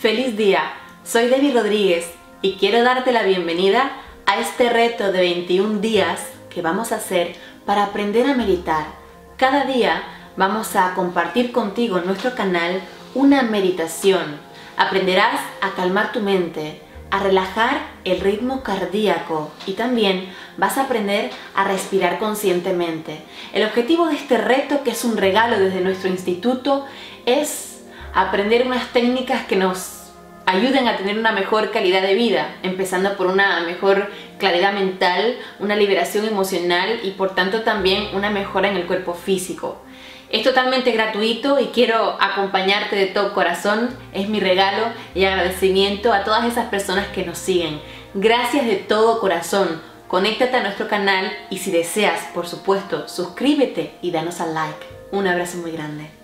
¡Feliz día! Soy Debbie Rodríguez y quiero darte la bienvenida a este reto de 21 días que vamos a hacer para aprender a meditar. Cada día vamos a compartir contigo en nuestro canal una meditación. Aprenderás a calmar tu mente, a relajar el ritmo cardíaco y también vas a aprender a respirar conscientemente. El objetivo de este reto, que es un regalo desde nuestro instituto, es aprender unas técnicas que nos ayuden a tener una mejor calidad de vida, empezando por una mejor claridad mental, una liberación emocional y por tanto también una mejora en el cuerpo físico. Es totalmente gratuito y quiero acompañarte de todo corazón. Es mi regalo y agradecimiento a todas esas personas que nos siguen. Gracias de todo corazón. Conéctate a nuestro canal y si deseas, por supuesto, suscríbete y danos al like. Un abrazo muy grande.